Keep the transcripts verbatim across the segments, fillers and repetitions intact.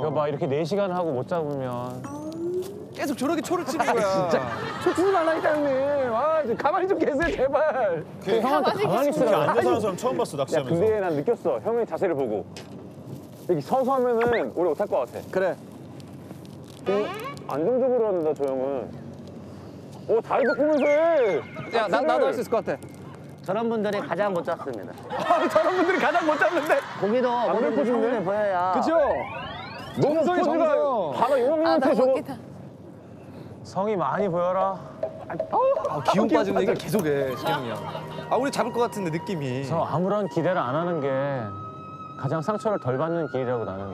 여봐, 이렇게 네 시간 하고 못 잡으면. 계속 저렇게 초를 치는 거야. 진짜 초 치지 말라니까 형님. 아, 좀 가만히 좀 계세요 제발. 그 형한테 가만히 있으라. 앉아 사는 사람 처음 봤어, 야, 낚시하면서. 근데 난 느꼈어. 형의 자세를 보고. 이렇게 서서 하면은 오래 못할 것 같아. 그래. 좀 안정적으로 한다, 저 형은. 오, 다리 볶으면서 해. 야, 나, 나도 할 수 있을 것 같아. 저런 분들이 가장 못 잡습니다. 아, 저런 분들이 가장 못 잡는데. 고기도 모든 게 예쁘신데? 성분을 보여야. 그죠? 너무 정성이 포즈가 정성. 바다 용암한테 저거. 성이 많이 보여라. 아, 기운 빠지는 얘기를 계속해, 시경이 형. 아, 우리 잡을 것 같은데, 느낌이. 그래서 아무런 기대를 안 하는 게 가장 상처를 덜 받는 길이라고 나는.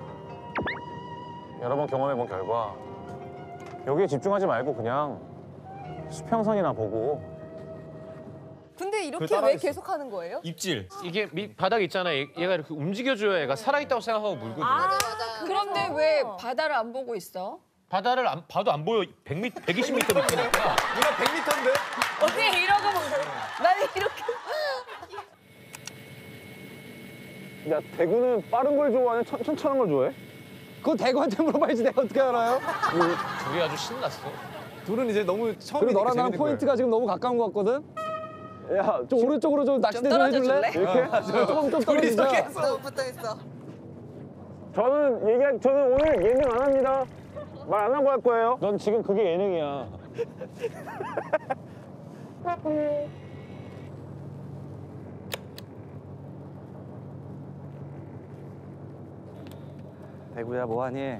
여러 번 경험해본 결과 여기에 집중하지 말고 그냥 수평선이나 보고. 근데 이렇게 그걸 왜 따라했어. 계속 하는 거예요? 입질. 이게 밑 바닥 있잖아. 얘- 얘가 이렇게 움직여줘야 얘가 살아있다고 생각하고 물거든. 그런데 왜 바다를 안 보고 있어? 바다를 안, 봐도 안 보여. 백 미, 백이십 미터 밑이니까. 누나 백 미터인데? 어떻게 이러고 먹는 난 이렇게. 야, 대구는 빠른 걸 좋아하냐? 천, 천천한 걸 좋아해? 그거 대구한테 물어봐야지 내가 어떻게 알아요? 둘이 아주 신났어. 둘은 이제 너무 그리고 처음이니까 너랑 나랑 재밌는 포인트가 지금 너무 가까운 것 같거든? 야, 좀 오른쪽으로 좀 낚시대 좀 떨어져 해줄래? 줄래? 이렇게? 조금 좀 떨어지자. 너무 붙어 있어. 저는 얘기, 저는 오늘 예능 안 합니다. 말 안 하고 할 거예요. 넌 지금 그게 예능이야. 대구야 뭐하니?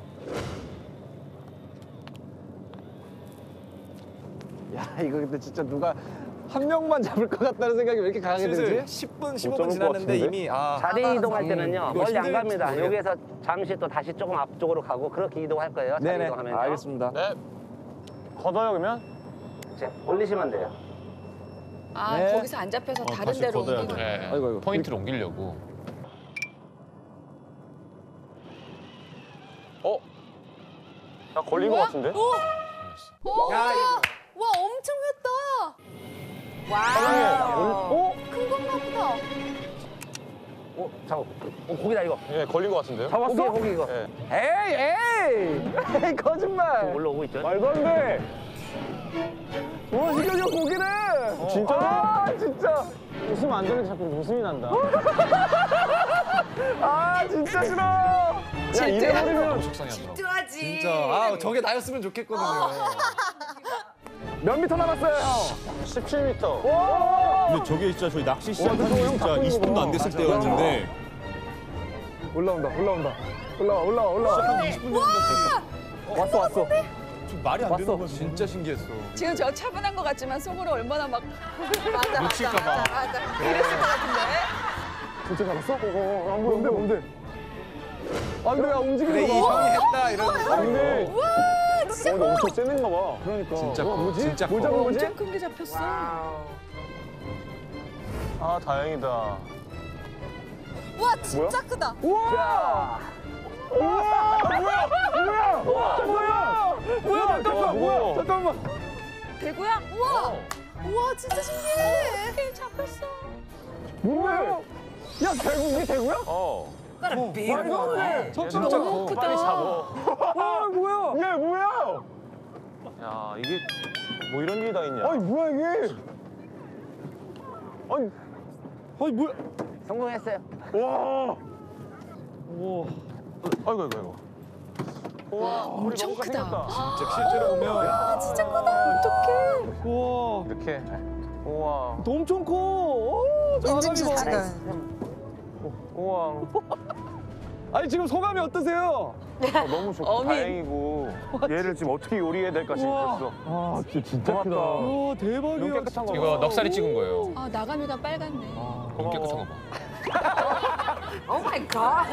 야 이거 근데 진짜 누가 한 명만 잡을 것 같다는 생각이 왜 이렇게 강하게 슬슬 들지? 십 분, 못 십오 분 잡을 것 지났는데 같은데? 이미 아 자리 이동할 때는요, 이거 멀리 안 힘들- 갑니다. 모르겠- 여기에서 잠시 또 다시 조금 앞쪽으로 가고 그렇게 이동할 거예요. 자리 네네 이동하면요. 알겠습니다. 네. 걷어요 그러면? 이제 올리시면 돼요. 아 네. 거기서 안 잡혀서 어, 다른 다시 데로 걷어야 옮기는. 돼. 네. 아이고, 아이고. 포인트를 옮기려고. 어? 나 걸린 것 같은데? 오, 야, 와 엄청 폈다. 사장님, 와. 큰 건가 보다. 어, 잡아. 어, 고기다 이거. 예, 걸린 것 같은데요? 고기, 고기 이거. 예. 에이 에이 에이 거짓말. 올라오고 있죠. 말도 안 돼. 와 신경이 형 고기네. 진짜로? 아 진짜. 웃으면 안 되는데 자꾸 웃음이 난다. 아 진짜 싫어. 야, 이래버리면 속상해하더라고. 좋아지. 진짜 아 저게 나였으면 좋겠거든요. 몇 미터 남았어요 형? 십칠 미터. 근데 저게 진짜 저희 낚시 시작한 지 진짜 이십 분도 안 됐을 때였는데 올라온다 올라온다 올라와 올라와 올라와. 시작한 지 이십 분 정도 됐어. 왔어 왔어. 좀 말이 안 되는 거지. 진짜 신기했어. 지금 저 차분한 것 같지만 속으로 얼마나 막. 맞아 놓칠까 맞아 봐. 맞아 맞아. 그랬을 것 같은데. 진짜 잡았어? 어, 어, 어, 뭔데 뭔데? 안돼 야 움직이는 그래 이 거 봐. 형이 했다 이런. 근데 와 진짜. 어, 근데 엄청 세는가 봐. 그러니까. 진짜 어, 커, 뭐지? 진짜 뭘 커. 잡은 거지? 엄청 큰 게 잡혔어. 아, 다행이다. 와 진짜 크다. 우와! 우와! 뭐야? 뭐야? 우와! 뭐야? 뭐야? 잠깐만 뭐야? 잠깐만. 대구야? 우와. 우와 진짜 신기해. 어떻게 잡혔어? 뭐야? 야 대구 이게 대구야? 어. 말도 안 돼. 저 진짜 진짜 커. 빨리 잡어. 와 뭐야? 야, 뭐야? 야, 이게 뭐 이런 일이 다 있냐? 아니, 뭐야, 이게? 아니, 아니 뭐야? 성공했어요. 와. 아이고, 아이고, 아이고. 우와, 엄청 우리 너무 크다. 생겼다. 진짜 실제로 보면 아 진짜 크다. 어떡해. 우와. 이렇게. 우와. 너 엄청 커. 오, 인증샷 봐. 찍어. 우와. 아니 지금 소감이 어떠세요? 아, 너무 좋고 어민. 다행이고 얘를 지금 어떻게 요리해야 될까 지금 우와. 그랬어. 아 진짜 진짜 고맙다. 크다. 와 눈 대박이야. 깨끗한 거 봐. 이거 넉살이 찍은 거예요. 아 나가미가 빨갛네. 너무 깨끗한 거 봐. 오 마이 갓.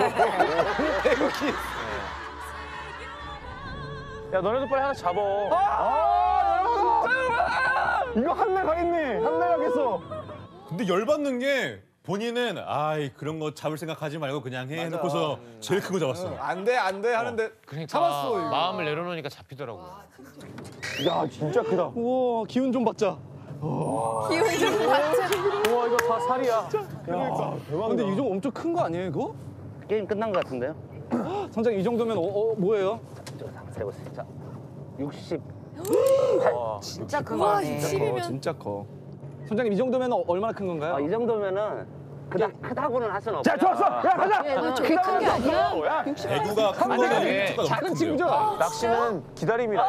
야, 너네도 빨리 하나 잡어. 아 여러분. 이거 한내 가겠네. 한내 가겠어. 근데 열받는 게 본인은 아이 그런 거 잡을 생각하지 말고 그냥 해 해놓고서 제일 큰 거 잡았어. 안돼 안돼 하는데 그러니까 잡았어 이거. 마음을 내려놓으니까 잡히더라고. 야, 진짜 크다. 우와 기운 좀 받자. 기운이 좀 받쳐. 우와, 이거 다 살이야. 그러니까. 근데 이 정도 엄청 큰 거 아니에요 이거? 게임 끝난 것 같은데요? 선장님 이 정도면 어, 어, 뭐예요? 이쪽으로 한번 세보세요. 자, 육십. 진짜 그거네. 진짜 커, 진짜 커. 선장님 이 정도면 어, 얼마나 큰 건가요? 아, 이 정도면은 그다 크다고는 할 수는 없어요. 자, 좋았어. 야, 가자. 그게 큰 게 아니야? 야, 대구가 큰 거는 게 숫자가 작은 너무 친구죠? 큰데요. 낚시는 기다림이라.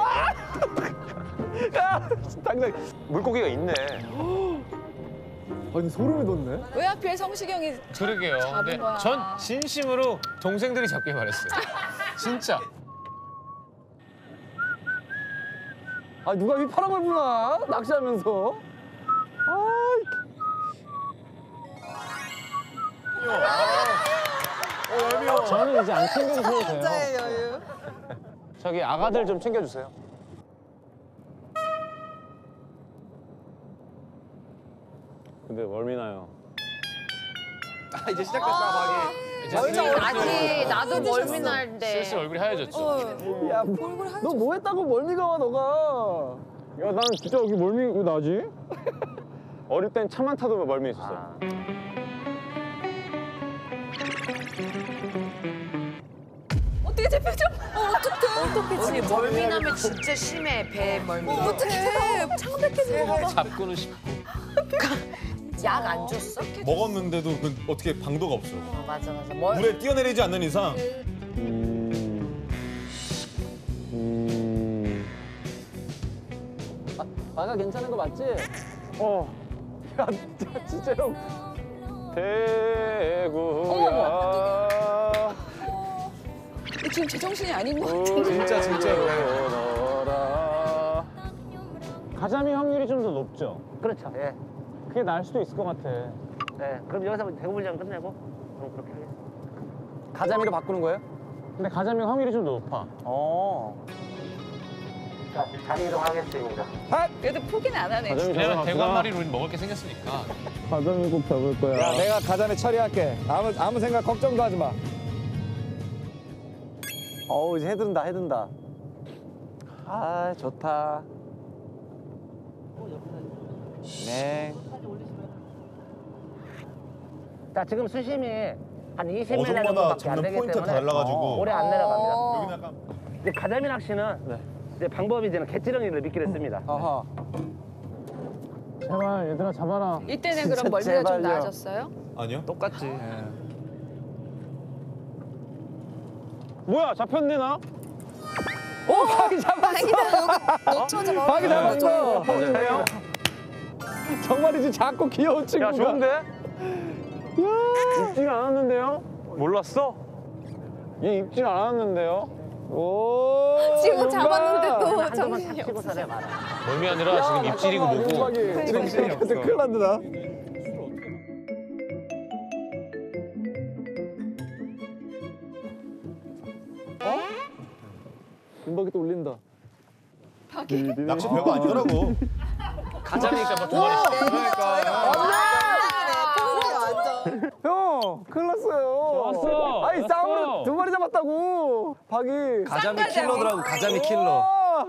당장. 물고기가 있네. 아니 소름이 돋네. 왜 하필 성시경이 그러게요. 잡은 근데 거야. 전 진심으로 동생들이 잡길 바랬어요. 진짜. 아 누가 휘파람을 부나 낚시하면서. 저는 이제 안 챙겨주셔도 돼요. 진짜의 여유. 저기 아가들 좀 챙겨주세요. 근데 멀미나요. 아, 이제 시작됐다, 박이. 이제 멀미 슬슬 나지. 나도 멀미 날때. 슬슬 얼굴이 하얘졌죠. 야, 너 뭐 했다고 멀미가 와 너가. 야, 나는 진짜 여기 멀미 왜 나지? 어릴 땐 차만 타도 멀미 있었어. 아, 어떻게 제 표정? 어, 어떡해. 언니 멀미나면 진짜 심해 배 멀미. 어, 어떡해. 창백해지는 거 봐. 잡고는 싶. 약 안 줬어? 먹었는데도 그 어떻게 방도가 없어. 어, 맞아 맞아. 멀 물에 뛰어내리지 않는 이상 음. 음. 아가 괜찮은 거 맞지? 어. 야, 진짜, 진짜 형. 대구야. 지금 제정신이 아닌 것 같아. 우리 진짜, 진짜로. 너라. 가자미 확률이 좀 더 높죠? 그렇죠. 예. 그게 나을 수도 있을 것 같아. 네, 그럼 여기서 대구 분량 끝내고 그럼 그렇게 하겠습니다. 가자미로 바꾸는 거예요? 근데 가자미 확률이 좀 더 높아. 어. 자, 자리 이동하겠습니다. 그래도 포기는 안 하네. 가자미 왜냐면 잡으러 대구 한 갑시다. 마리로 우린 먹을 게 생겼으니까. 가자미 꼭 잡을 거야. 야, 내가 가자미 처리할게. 아무 아무 생각 걱정도 하지 마. 어우, 이제 해든다, 해든다. 아, 좋다. 네. 자, 지금 수심이 한 이십 미터 어종마다 정도밖에 안 잡는 되기 포인트가 때문에 달라가지고 오래 안 내려갑니다. 어. 여기는 약간 이제 가자미 낚시는 이제 방법이 이제는 갯지렁이를 미끼를 씁니다. 아하. 제발 얘들아 잡아라. 이때는 진짜 그럼 멀미가 좀 제발요. 나아졌어요? 아니요. 똑같지. 뭐야, 잡혔네 나? 오, 박이 잡았어. 놓쳐 잡아. 박이 잡았어. 맞아요. 정말이지 작고 귀여운 친구가. 야, 좋은데? 입질 않았는데요? 몰랐어? 얘 입질 않았는데요? 오. 지금 뭔가. 잡았는데 또 한두번 탁 정신이 치고 없어. 살아야 말아. 멀미하느라 지금 입질이고 뭐고. 정신이 없어. 큰일 난다 나. 어? 은박이 또 울린다. 낚시 별거 아니더라고. 가자미니까 뭐두 마리씩. 형, 큰일 났어요. 좋았어. 아니, 싸움으로 좋았어. 두 마리 잡았다고. 박이. 가자미 킬러더라고, 가자미 킬러. 아!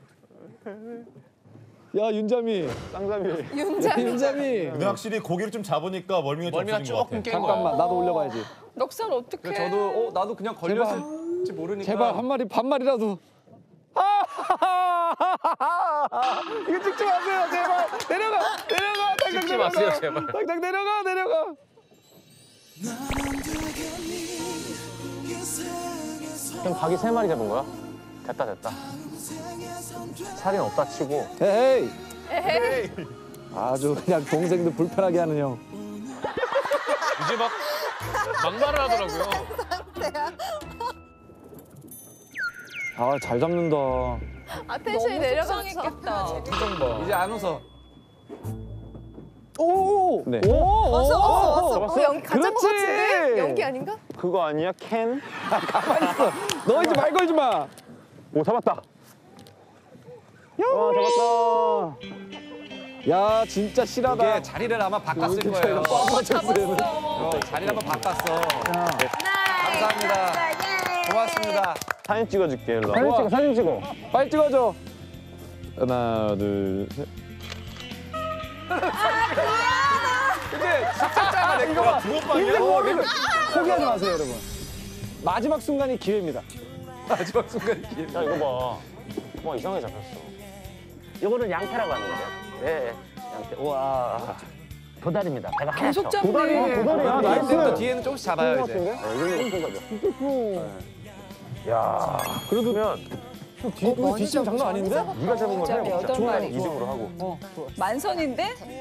야, 윤자미. 쌍잡이. 윤자 윤자미. 근데 확실히 고기를 좀 잡으니까 멀미가 좀 멀미가 없어진 것 조금 같아. 깬 거야. 잠깐만, 나도 올려봐야지. 넉살 어떡해. 그래서 저도 어 나도 그냥 걸렸을지 모르니까. 제발 한 마리, 반 마리라도. 아! 이거 찍지 마세요, 제발. 내려가, 내려가. 당장 찍지 내려가. 마세요, 제발. 당장 내려가, 내려가. 그럼 박이 세 마리 잡은 거야? 됐다 됐다. 살인 없다 치고. 에이. 아주 그냥 동생들 불편하게 하는 형. 이제 막 막말을 하더라고요. 아, 잘 잡는다. 아, 텐션이 내려가겠다. 표정 봐. 이제 안 웃어. 오! 네. 오! 오! 왔어, 왔어, 왔어. 잡았어? 어, 연기 가짠 거 그렇지. 같은데? 연기 아닌가? 그거 아니야? 캔? 가만히 있어. 너 이제 말 걸지 마. 오, 잡았다. 와, 잡았다. 야, 진짜 실하다. 이게 자리를 아마 바꿨을 이거 거예요. 꽉 맞췄어요. 어, 자리를 한번 바꿨어. 감사합니다. 고맙습니다. 사진 찍어줄게, 일로 와. 사진 찍어 사진 찍어. 빨리 찍어줘. 하나, 둘, 셋. 근데 진짜 내 거야. 두번 빵이야? 근데 뭐 포기하지 마세요, 여러분. 마지막 순간이 기회입니다. 마지막 순간 기회. 야 이거 봐. 와 이상하게 잡혔어. 이거는 양태라고 하는 거예요. 네, 양태. 우와. 도다리입니다. 배가 하얗죠. 계속 잡네. 도다리, 도다리야. 아, 나이스. 뒤에부터 뒤에는 조금씩 잡아요 이제. 네, 이걸로 큰 거죠. 야, 그래도 형 뒤, 어, 많이 뒷심 장난 잡았어. 아닌데? 네가 잡은 걸 진짜 해. 여덟 좋아요. 마리. 이중으로 하고. 만선인데?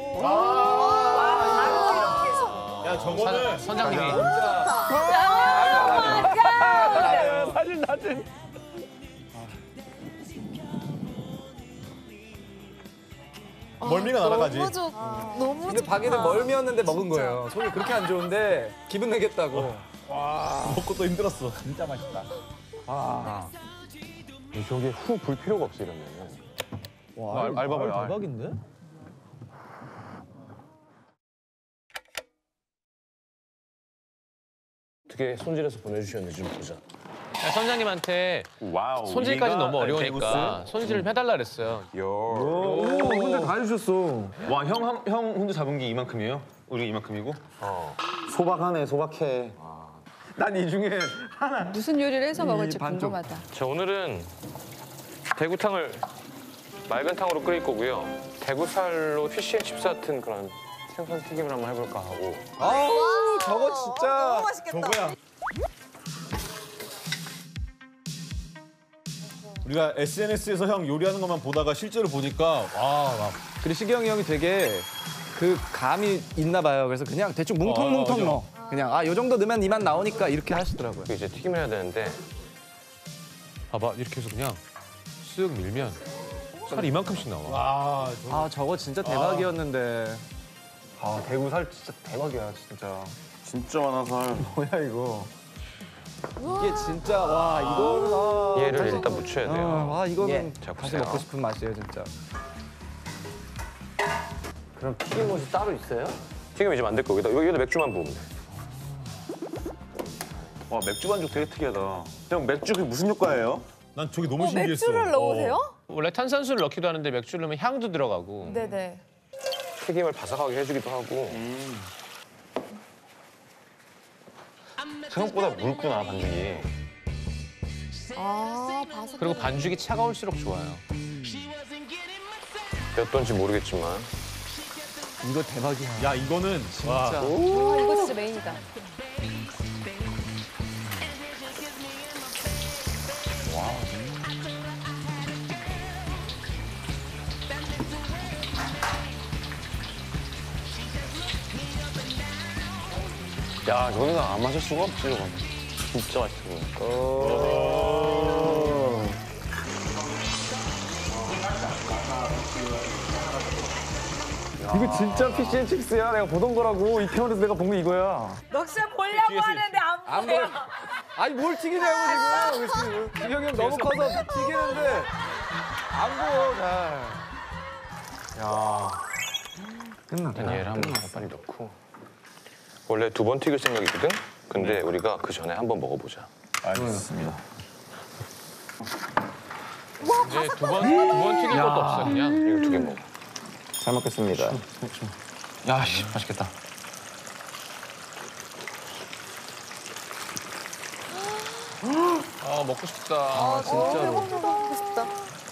야 저거는 선- 선장님이 사진 사진. 멀미가 날아가지. 너무 좋, 너무 근데 좋다. 박이는 멀미였는데 먹은 거예요. 속이 그렇게 안 좋은데 기분 내겠다고. 먹고 또 힘들었어. 진짜 맛있다. 아, 저게 후 불 필요가 없어 이러면. 와, 알- 알바봐요, 알. 대박인데? 어떻게 손질해서 보내주셨는지 좀 보자. 야, 선장님한테 와우. 손질까지 너무 우리가 어려우니까 손질을 해달라 그랬어요. 오, 혼자 다 해주셨어. 와, 형, 한- 형 혼자 잡은 게 이만큼이에요? 우리 이만큼이고? 어. 소박하네, 소박해. 난 이 중에 무슨 요리를 해서 먹을지 반쪽. 궁금하다. 자, 오늘은 대구탕을 맑은 탕으로 끓일 거고요. 대구살로 피쉬앤칩스 같은 그런 생선 튀김을 한번 해볼까 하고. 아우 저거 진짜. 저거야. 우리가 에스엔에스에서 형 요리하는 것만 보다가 실제로 보니까 와 막. 그리고 시경이 형이 되게 그 감이 있나 봐요. 그래서 그냥 대충 뭉텅뭉텅 아, 넣어. 그냥 아 요 정도 넣으면 이 맛 나오니까 이렇게 하시더라고요. 이제 튀김을 해야 되는데 봐봐 이렇게 해서 그냥 쓱 밀면 살이 이만큼씩 나와. 와 저거. 아 저거 진짜 대박이었는데. 아, 대구 살 진짜 대박이야, 진짜. 진짜 많아, 살. 뭐야 이거? 이게 진짜 와 이거는 아, 얘를 다시- 일단 묻혀야 돼요. 아, 아 이거는 예. 자, 다시 보세요. 먹고 싶은 맛이에요 진짜. 그럼 튀김옷이 따로 있어요? 튀김 이제 만들 거기다 여기다 맥주만 부으면 돼. 와, 맥주 반죽 되게 특이하다. 형, 맥주 그게 무슨 효과예요? 난 저게 너무 어, 신기했어. 맥주를 넣으세요? 원래 탄산수를 넣기도 하는데 맥주를 넣으면 향도 들어가고 네네. 튀김을 바삭하게 해주기도 하고. 생각보다 묽구나, 반죽이. 아, 바삭. 그리고 반죽이 차가울수록 좋아요. 몇 도인지 모르겠지만 이거 대박이야. 야 이거는 와. 진짜. 아, 이거 진짜 메인이다. 야, 이거는 안 마실 수가 없지, 이거. 진짜 맛있어 보여. 이거 진짜 피쉬앤칩스야. 내가 보던 거라고. 이태원에서 내가 본 게 이거야. 럭시야 보려고 하는데 안 안 보여. 아니 뭘 튀기냐고 지금. 지경이 형 너무 커서 튀기는데 안 보여 잘. 일단 얘를 한번 빨리 넣고 원래 두 번 튀길 생각이거든? 근데 우리가 그 전에 한번 먹어보자. 알겠습니다. 이제 두 번 두 번 튀길 것도 없어 그냥 이거 두 개 먹어. 잘 먹겠습니다. 야, 씨, 맛있겠다. 아 먹고 싶다. 아, 진짜로. 먹고 싶다.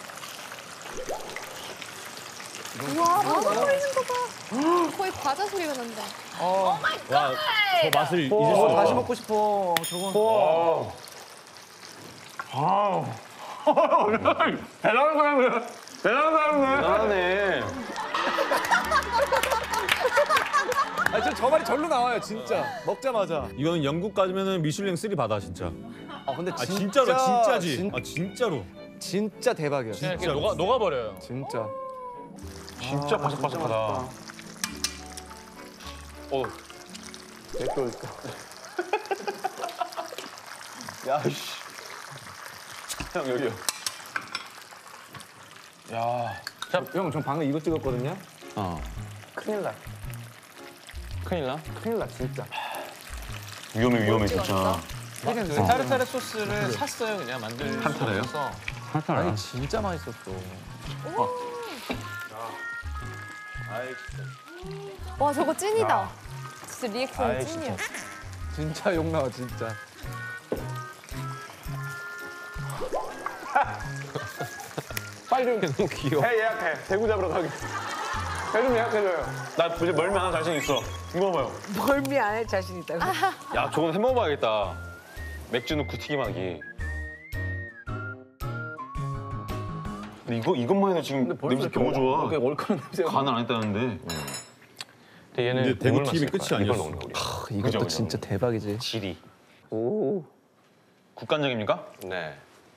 우와, 과자 소리는 거 봐. 거의 과자 소리가 난다. 와, 저 맛을 잊을 수 어, 없어. 다시 먹고 싶어. 저거. 대단한 사람이야. 대단한 사람이야. 나네. 아 진짜 저 말이 절로 나와요 진짜. 먹자마자. 이거는 영국 가면은 미슐랭 쓰리 받아 진짜. 아 근데 아 진짜, 진짜로 진짜지. 진, 아 진짜로. 진짜 대박이야. 그냥 이렇게 녹아 녹아 버려요. 진짜. 진짜 바삭바삭하다. 어 내거 있다. 야, 씨. 형, 여기요. 야. 형, 전 방금 이거 찍었거든요. 큰일 나. 큰일 나. 큰일 나, 진짜. 위험해, 위험해, 진짜. 그 타르타르 소스를 샀어요 그냥 만들. 타르타르요? 아니 진짜 맛있었어. 와, 저거 찐이다. 진짜 리액션이 아이, 찐이야. 진짜 욕 나와 진짜. 빨리 좀 너무 귀여워. 배 예약해. 대구 잡으러 가게. 배 좀 예약해줘요. 나 이제 멀미 하나 자신 있어. 이거 봐봐요. 멀미 안 할 자신 있다고. 야, 저건 해 먹어봐야겠다. 맥주 넣고 튀김하기. 근데 이거 이것만 해도 지금 냄새 너무 좋아. 얼큰한 냄새가. 간을 안 했다는데. 근데 얘는 근데 대구 국물 튀김이 맛일 끝이 거야. 이걸 아니었어. 먹는 거 우리. 이것도 그죠, 그죠. 진짜 대박이지. 지리. 오. 국간장입니까? 네.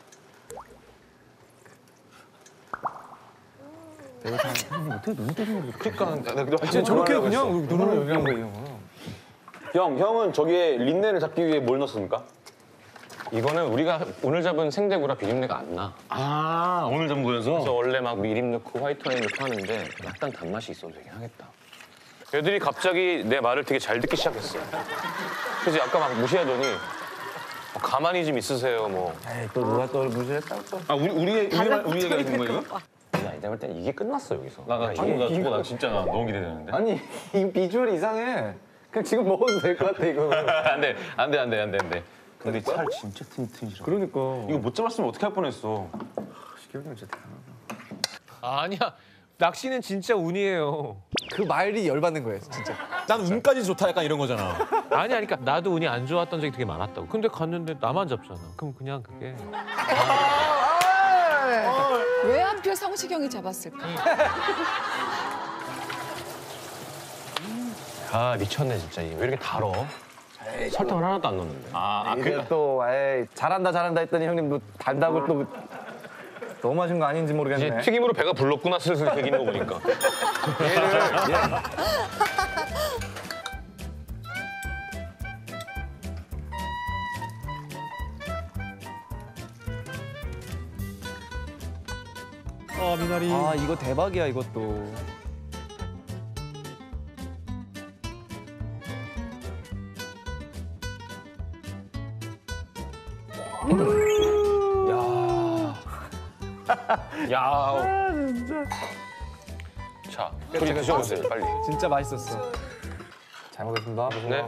그러니까 내가 진짜 저렇게 그냥 눈으로 얘기한 거예요. 형, 형은 저기에 린내를 잡기 위해 뭘 넣습니까? 이거는 우리가 오늘 잡은 생대구라 비린내가 안 나. 아, 오늘 잡은 거여서? 그래서 원래 막 미림 넣고 화이트 와인 넣고 하는데 약간 단맛이 있어도 되긴 하겠다. 애들이 갑자기 내 말을 되게 잘 듣기 시작했어. 그래서 아까 막 무시하더니 어, 가만히 좀 있으세요 뭐. 에이, 또 누가 또 무시했다고 또. 아, 우리 우리 우리 말 우리 얘기하는 거예요? 이거? 야, 내가 볼 때는 이게 끝났어 여기서. 나나 저거 나 저거 나 진짜 너무 기대되는데. 아니, 이 비주얼이 이상해. 그냥 지금 먹어도 될 것 같아, 이거. 안 돼, 안 돼, 안 돼, 안 돼, 안 돼. 근데 살 진짜 튼튼이라. 그러니까. 이거 못 잡았으면 어떻게 할 뻔했어. 시켜주면 진짜 대단하다. 아니야. 낚시는 진짜 운이에요. 그 말이 열받는 거예요, 진짜. 난 운까지 좋다 약간 이런 거잖아. 아니, 아니, 그러니까 나도 운이 안 좋았던 적이 되게 많았다고. 근데 갔는데 나만 잡잖아. 그럼 그냥 그게. 왜 하필 성시경이 잡았을까? 아 미쳤네 진짜. 왜 이렇게 달어? 설탕을 하나도 안 넣었는데. 아, 아 이게 또, 에이, 잘한다, 잘한다 했더니 형님 뭐 단다고 또 너무 하신 거 아닌지 이제 모르겠네. 튀김으로 배가 불렀구나 슬슬 배기는 거 보니까. 얘를 아 미나리. 아, 이거 대박이야, 이것도. 야. 진짜. 자, 둘이 드셔보세요 빨리. 진짜 맛있었어. 잘 먹겠습니다. 네.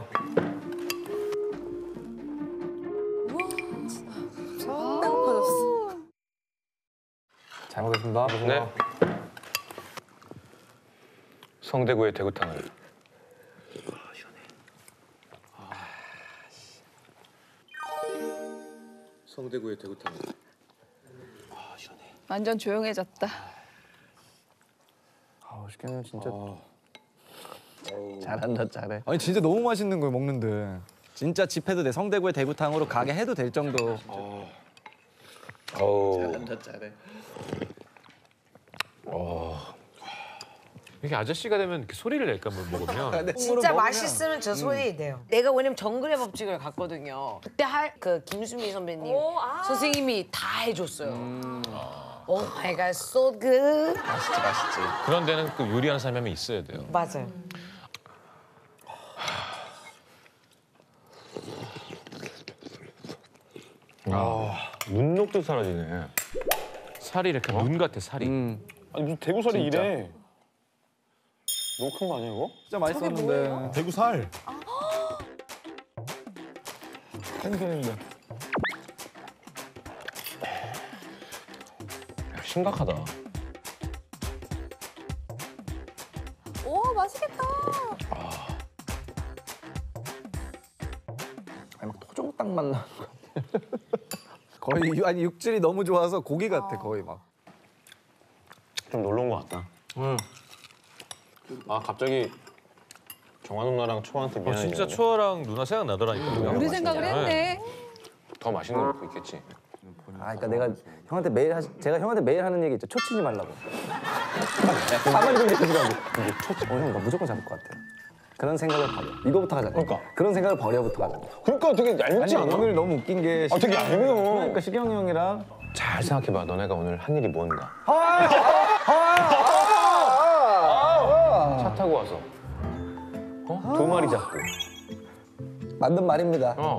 딱 퍼졌어. 잘 먹겠습니다. 네. 성대구의 대구탕을. 성대구의 대구탕. 완전 조용해졌다. 아, 시켜주면 진짜. 잘한다, 잘해. 아니, 진짜 너무 맛있는 걸 먹는데. 진짜 집해도 돼. 성대구의 대구탕으로 가게 해도 될 정도. 어우. 잘한다, 잘해. 이렇게 아저씨가 되면 이렇게 소리를 낼까 뭐 먹으면. 진짜 맛있으면 저 소리 내요. 내가 왜냐면 정글의 법칙을 갔거든요. 그때 할 그 김수미 선배님 오, 아. 선생님이 다 해줬어요. 오 마이 갓, so good. 맛있지, 맛있지. 그런 데는 그 요리하는 사람이 하면 있어야 돼요. 맞아요. 눈 녹듯 사라지네. 살이 이렇게 눈 같아, 살이. 아니 무슨 대구살이 이래? 너무 큰 거 아니야 이거? 진짜 맛있었는데. 대구 살. 탱탱인데. 심각하다. 오, 맛있겠다. 아니, 막 토종닭 맛 나. 거의, 유- 아니, 육질이 너무 좋아서 고기 같아, 거의 막. 좀 놀러 온 거 같다. 응. 아 갑자기 정한 누나랑 초아한테 어, 미안해. 진짜 초아랑 누나 생각나더라니까. 우리 생각을 했네. 더 맛있는 거 먹고 있겠지. 아, 그러니까 내가 형한테 매일 하시, 제가 형한테 매일 하는 얘기 있죠. 초치지 말라고. 가만히 좀 계시라고. 근데 초치, 어, 형, 나 무조건 잡을 것 같아. 그런 생각을 버려. 이거부터 가자. 그러니까. 그런 생각을 버려부터 가자. 그러니까 되게 얇지 아니, 않아? 오늘 너무 웃긴 게. 아 되게 얇아요. 그러니까 시경이 형이랑. 잘 생각해봐. 너네가 오늘 한 일이 뭔가. 차 타고 와서 어? 두 마리 잡고. 맞는 말입니다. 어.